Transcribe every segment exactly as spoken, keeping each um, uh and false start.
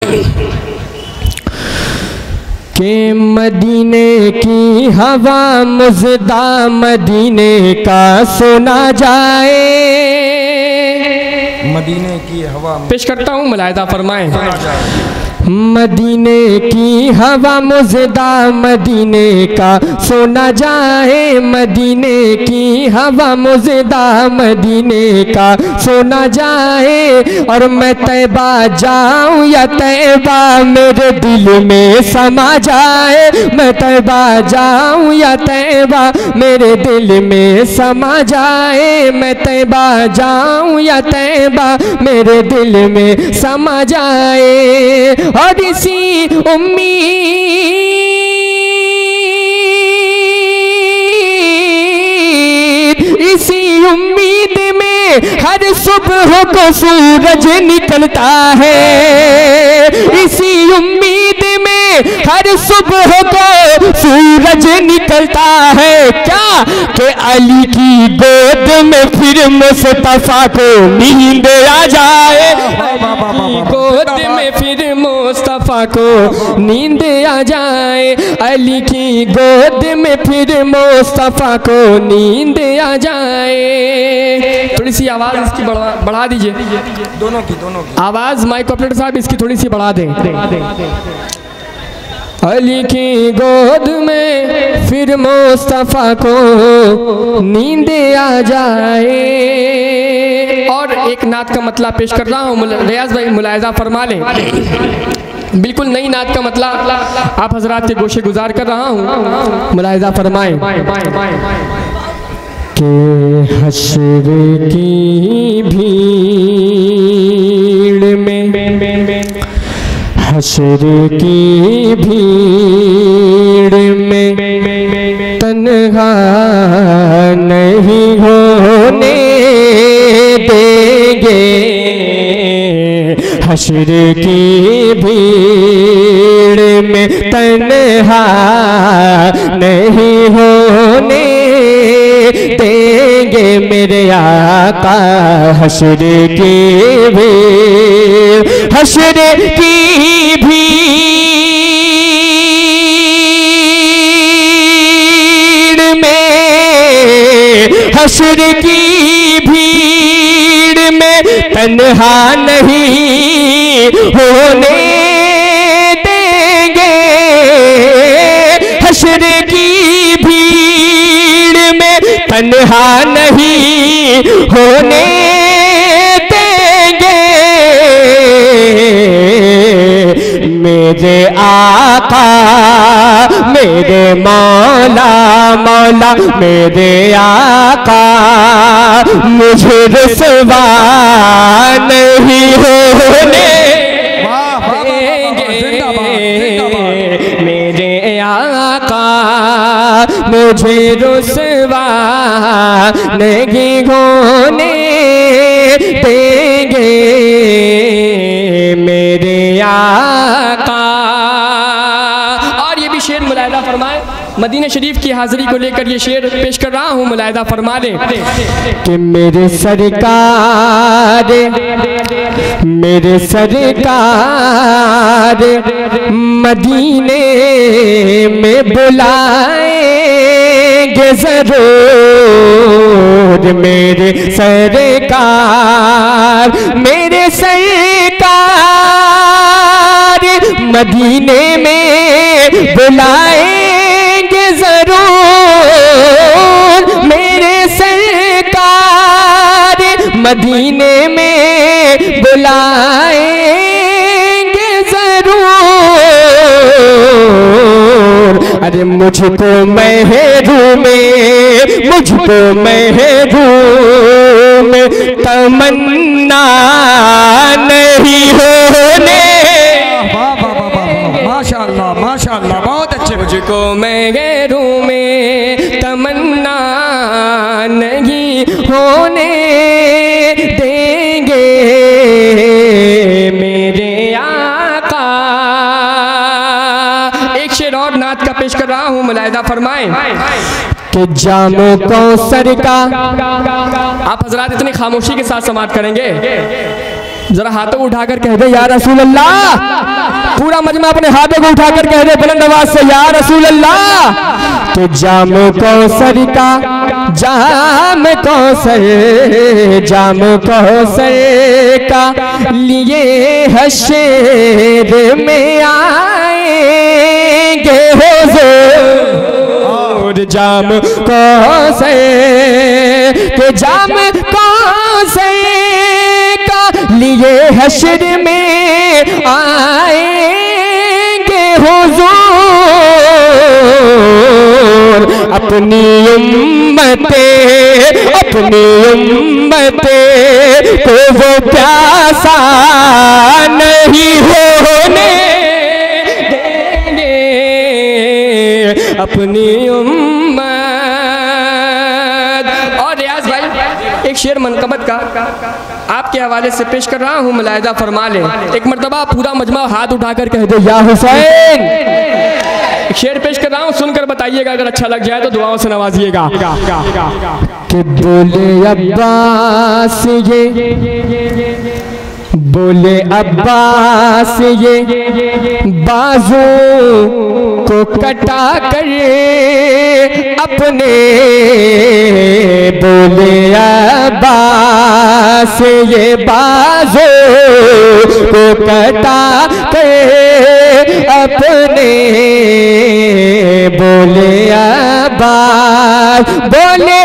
के मदीने की हवा मुज़दा मदीने का सुना जाए। मदीने की हवा पेश करता हूँ, मुलाहिज़ा फरमाएं। मदीने की हवा मुज़दा मदीने का सुना जाए। मदीने की हवा मुज़दा मदीने का सुना जाए। और मैं तैबा जाऊँ या तैबा मेरे दिल में समा जाए। मैं तैबा जाऊँ या तैबा मेरे दिल में समा जाए। मैं तैबा जाऊँ या तैबा मेरे दिल में समा जाए। और इसी उम्मीद इसी उम्मीद में हर सुबह को सूरज निकलता है। इसी उम्मीद में हर सुबह को सूरज निकलता है। क्या कि अली की गोद में फिर मुस्तफा को नींद आ जाए। गोद में फिर मुस्तफा को नींद आ जाए। अली की गोद में फिर मुस्तफा को नींद आ जाए। थोड़ी सी आवाज इसकी बढ़ा बढ़ा दीजिए, दोनों की दोनों की आवाज माइक ऑपरेटर साहब इसकी थोड़ी सी बढ़ा दें। अली की गोद में फिर मुस्तफा को नींद आ जाए। और एक नात का मतलब पेश कर रहा हूँ, रियाज भाई मुलाहिज़ा फरमा लें। बिल्कुल नई नात का मतलब आप हजरात के गोशे गुजार कर रहा हूँ, मुलाहिज़ा फरमाएं। कि हश्र की भीड़ में हश्र की भीड़ में तन्हा नहीं होने देंगे। हश्र की भीड़ में तन्हा नहीं होने देंगे मेरे आका। हश्र की भीड़ हश्र की भीड़ में हश्र की भीड़ में तन्हा नहीं होने देंगे। हश्र की भीड़ में तन्हा नहीं होने देंगे। मेरे आका मेरे मौला मौला मेरे आका मुझे रुसवा नहीं होने देंगे। मेरे आका मुझे रुसवा नहीं होने देंगे। मेरे आका। और ये भी शेर मुलाहिज़ा फरमाए, मदीना शरीफ की हाज़िरी को लेकर ये शेर पेश कर रहा हूँ, मुलाहिज़ा फरमा लें। कि मेरे सरकार मेरे सरकार मदीने में बुलाएंगे जरूर। मेरे सरकार मेरे सरकार मदीने में बुलाएंगे जरूर। मेरे सरकार मदीने में बुलाएंगे जरूर। अरे मुझको महरूम मुझको महरूम तमन्ना नहीं होने। माशाअल्लाह माशाअल्लाह बहुत अच्छे। मुझको महरूम तमन्ना नहीं होने देंगे मेरे आका। एक शेर और नात का पेश कर रहा हूँ, मुलाहिज़ा फरमाएं। कि जामो कौसर का आप हजरात इतनी खामोशी के साथ समाप्त करेंगे, जरा हाथों उठाकर कह दे या रसूल अल्लाह। पूरा मजमा अपने हाथों को उठाकर कह दे बुलंद आवाज से या रसूल अल्लाह। तो जाम कौसर का जाम कौसर जाम कौसर का लिए हशर में आएंगे हुजूर। जाम कौसर के जाम कौसर का लिए हशर में आएंगे हुजूर। अपनी उम्मते अपनी उम्मते तो वो प्यासा नहीं होने देंगे। अपनी उम्मत। और रियाज भाई एक शेर मनकबत का आपके हवाले से पेश कर रहा हूँ, मुलाहिजा फरमा ले। एक मर्तबा पूरा मजमा हाथ उठाकर कह दे या हुसैन। शेर पेश कर रहा हूँ, सुनकर बताइएगा, अगर अच्छा लग जाए तो दुआओं से नवाजिएगा। कि बोले अब्बास ये बोले अब्बास ये बाजू को कटा कर अपने। बोले अब्बास ये बाजू को कटा कर अपने। बोले अब्बास बोले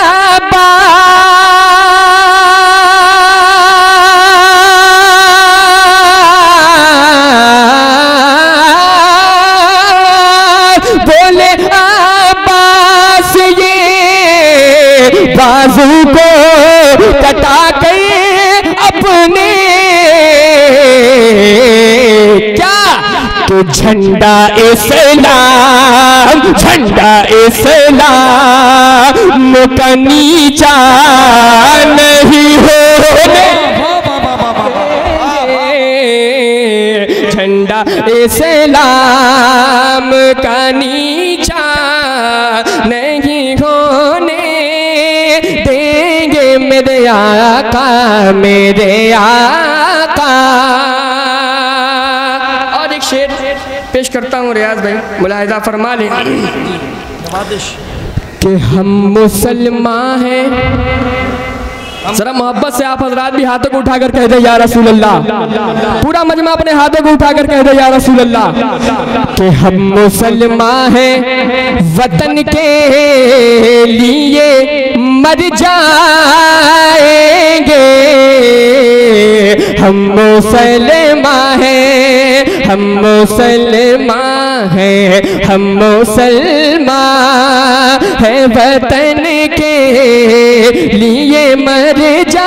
बाजू को कटा के अपने। क्या तो झंडा इस्लाम झंडा इस्लाम का नीचा नहीं होने। झंडा इस्लाम का नीचा नहीं होने देंगे मेरे आका मेरे आका। और एक शेर पेश करता हूँ रियाज भाई, मुलाहिजा फरमा ले। कि हम मुसलमान हैं। जरा मोहब्बत से आप हजरात भी हाथों को उठाकर कह दे या रसूल अल्लाह। पूरा मजमा अपने हाथों को उठाकर कह दे या रसूल अल्लाह। कि हम मुसलमान हैं, वतन के लिए मर जाएंगे। हम मुसलमान हैं हम मुसलमान हैं हम मुसलमान हैं, वतन के लिए मर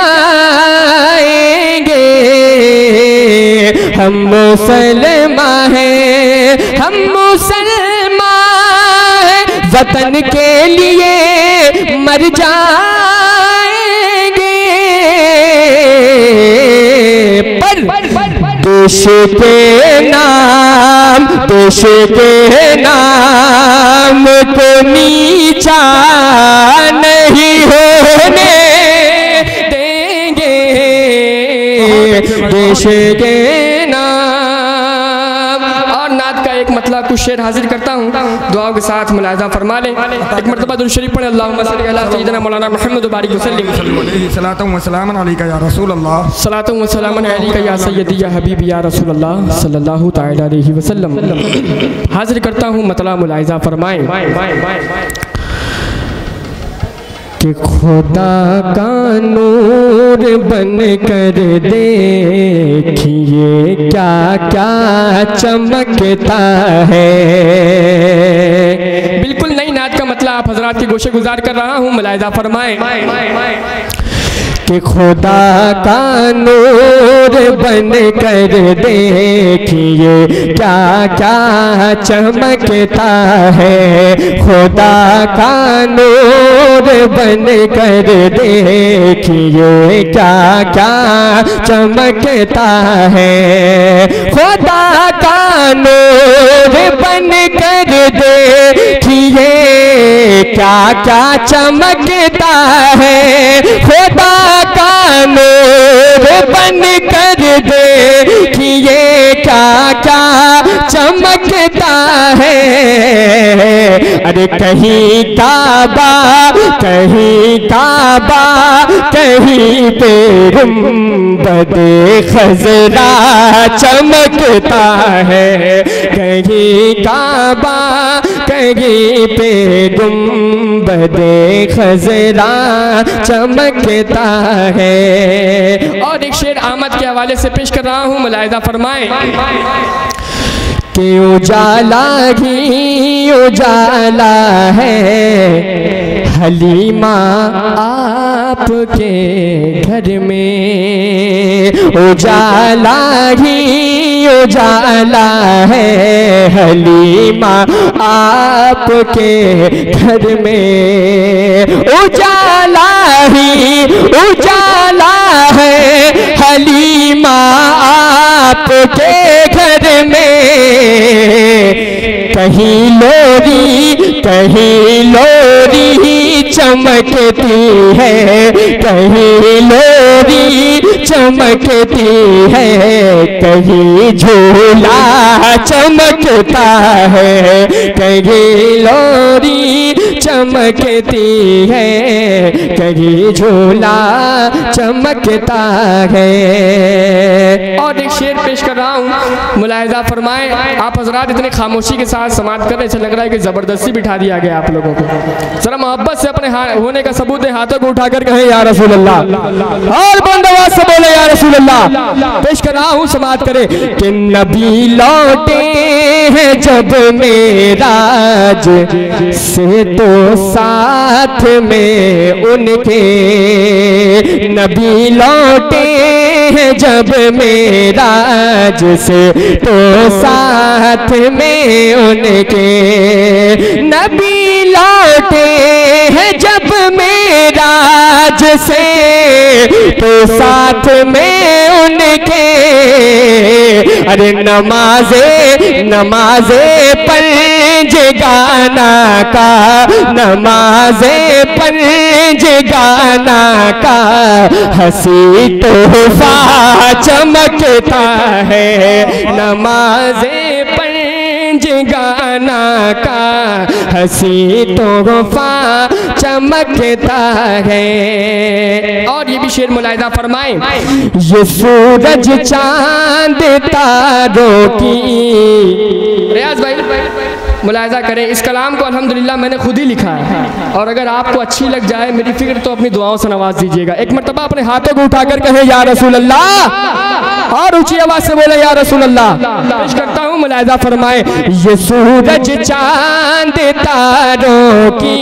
जाएंगे। हम मुसलमान हैं हम मुसलमान हैं, वतन के लिए मर जाएंगे। पर देश के नाम देश के नाम को नीचा नहीं होने देंगे। देश के नाम। और नात का एक मतलब कुछ शेर हाजिर करता हूँ, दुआओं के साथ मुलाहिजा फरमा ले। एक मरतबा दुरूद शरीफ पढ़े। अल्लाहुम्मा सल्ली अला सय्यिदिना मौलाना मुहम्मद बारिक वसल्लिम। सलातु व सलामन अलैका या रसूल अल्लाह। सलातु व सलामन अलैका या सय्यदी या हबीबी या रसूल अल्लाह सल्लल्लाहु तआला अलैहि वसल्लम। हाजिर करता हूँ मतलब मुलाहिजा फरमाएं। कि खुदा का नूर बन कर देखिए क्या क्या चमकता है। बिल्कुल नई नात का मतलब आप हजरात की गोशे गुजार कर रहा हूँ, मुलाहिजा फरमाएं। कि खुदा का नूर बन कर देखिए क्या क्या चमकता है। खुदा का नूर बन कर देखिए क्या क्या चमकता है। खुदा का नूर बन कर देखिए क्या क्या चमकता है। खुदा का नूर बन कर देखिए क्या क्या अरे कहीं काबा कहीं काबा कहीं पे गुंबदे खजरा चमकता है, कहीं काबा कहीं पे गुंबदे खजरा चमकता है। और एक शेर आमद के हवाले से पेश कर रहा हूँ, मुलाहिजा फरमाएं कि उजाला ही उजाला है हलीमा आपके घर में, उजाला ही उजाला है हलीमा आपके घर में, उजाला ही उजाला है हलीमा आपके घर में, कहीं लोरी कहीं लोरी चमकती है, कहीं लोरी चमकती है, कहीं झूला चमकता है, कहीं लोरी चमकती है, कहीं झूला चमकता है। और एक शेर पेश कर रहा हूँ, मुलाहिजा फरमाएं। आप हजरात इतने खामोशी के साथ समाप्त कर रहे, ऐसा लग रहा है कि जबरदस्ती बिठा दिया गया आप लोगों को। जरा मोहब्बत से अपने होने का सबूत है, हाथों को उठाकर कहें या रसूल अल्लाह, और बंदवास से बोले या रसूल अल्लाह। पेश कर रहा हूँ, समाप्त करें कि नबी लौटे हैं जब मेराज से तो साथ में उनके, नबी लौटे हैं जब मेराज से तो साथ में उनके, नबी लौटे हैं जब मेराज से तो साथ में उनके, अरे नमाजे नमाजे पंज गाना का, नमाजे पंज गाना का हंसी तोहफा चमकता है, नमाजे पंज गाना का हंसी तोहफा चमकता है। और ये भी शेर मुलाहिजा फरमाएं, ये सूरज चांद तारों की, रियाज भाई मुलाहिजा करें, इस कलाम को अल्हम्दुलिल्लाह मैंने खुद ही लिखा है, और अगर आपको अच्छी लग जाए मेरी फिक्र तो अपनी दुआओं से नवाज दीजिएगा। एक मर्तबा अपने हाथों को उठाकर कहे या रसूल अल्लाह, और ऊंची आवाज से बोले या रसूल अल्लाह। पेश करता हूँ, मुलाहिजा फरमाए, ये सूरज चांद तारों की,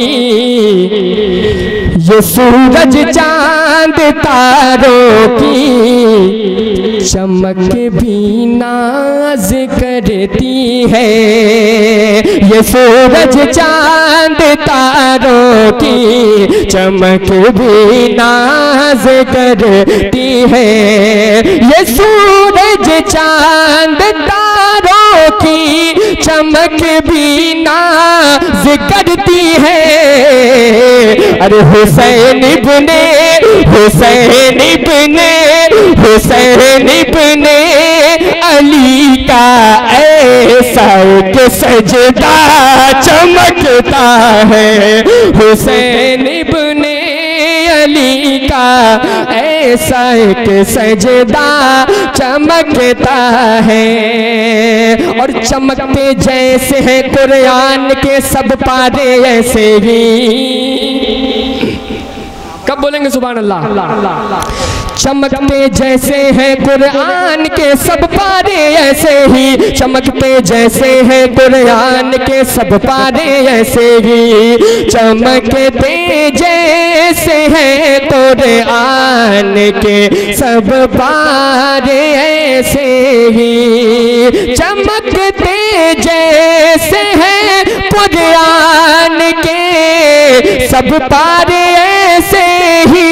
ये सूरज चांद तारों की चमक भी नाज करती है, ये सूरज चांद तारों की चमक भी नाज करती है, ये सूरज चांद तारों की चमक भी नाज करती है। अरे हुसैन इब्ने हुसैन इब्ने हुसैन इब्ने अली का ऐसा एक सजदा चमकता है, हुसैन इब्ने अली का ऐसा एक सजदा चमकता है। और चमकते जैसे हैं कुरान के सब पारे ऐसे ही, कब बोलेंगे सुभान अल्लाह। चमकते जैसे हैं कुरान के सब पारे ऐसे ही, चमकते जैसे हैं कुरान के सब पारे ऐसे ही, चमकते जैसे हैं कुरान के सब पारे ऐसे ही, चमकते जैसे हैं कुरान के सब पारे ऐसे ही।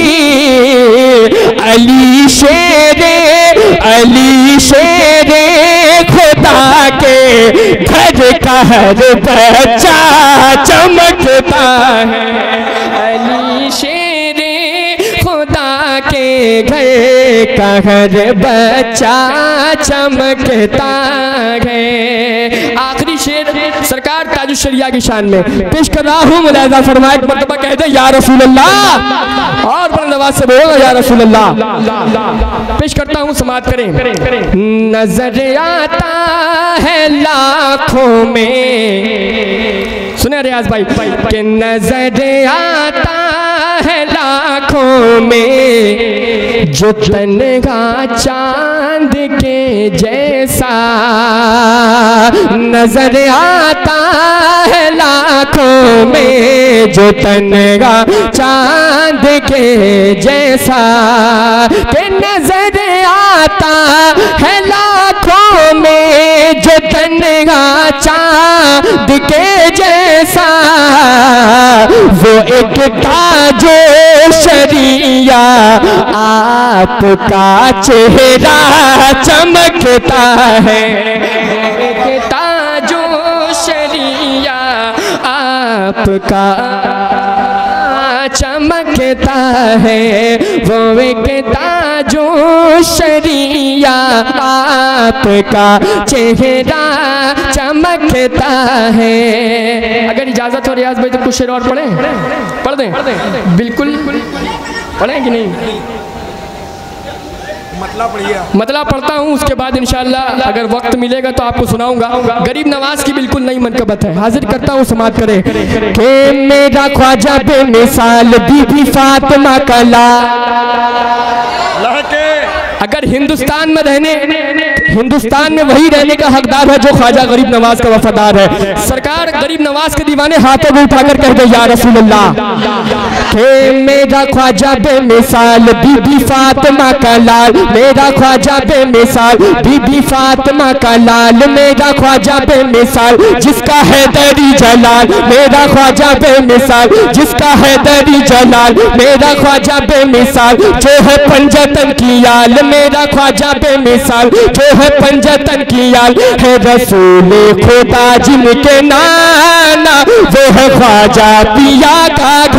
अली शेरे अली शेरे खुदा के घर का हर बच्चा चमकता है, अली शेरे खुदा के घर का हर बच्चा चमकता है। आखिरी शेर सरकार शरिया की शान में पेश कर रहा हूँ। मुलाहिजा फरमाए, एक मरतबा कह दे या रसूल अल्लाह, और बुलंद आवाज से बोलो या रसूल अल्लाह। पेश करता हूँ, समाअत करें। नजर आता है लाखों में, सुने रियाज भाई, कि नजर आता है लाखों में जो तनहा चांद के जैसा, नजर आता है लाखों में जो तनहा चांद के जैसा, कि नजर आता है लाखों में जो तनहा चांद के जैसा, वो एक ताजो शरिया आपका चेहरा चमकता है, एक ताजो शरिया आपका चमकता है, वो एक ताजो शरिया आपका चेहरा चमकता है। अगर इजाजत हो रियाज भाई तो कुछ शेर और पढ़े, पढ़ दें? बिल्कुल पढ़ें कि नहीं? मतलब पढ़िए, मतलब पढ़ता हूँ, उसके बाद इंशाअल्लाह अगर वक्त मिलेगा तो आपको सुनाऊंगा। गरीब नवाज की बिल्कुल नई मनकबत है, हाजिर करता हूँ, समाअत करें। के मेरा ख्वाजा बेमिसाल बीबी फातिमा का लहके, अगर हिंदुस्तान में रहने, हिंदुस्तान में वही रहने का हकदार है जो ख्वाजा गरीब नवाज का वफादार है। सरकार गरीब नवाज के दीवाने हाथों में उठाकर कह दे या रसूल अल्लाह, के मेरा ख्वाजा बेमिसाल बीबी फातिमा का लाल, मेरा ख्वाजा बेमिसाल बीबी फातिमा का लाल, मेरा ख्वाजा बेमिसाल जिसका है दरी जलाल, मेरा ख्वाजा बेमिसाल जिसका है दरी जलाल, मेरा ख्वाजा बेमिसाल जो है पंजतन की याल, मेरा ख्वाजा बेमिसाल जो है पंजतन की याल, है रसूल खुदा जिनके नाना वो है ख्वाजा पिया का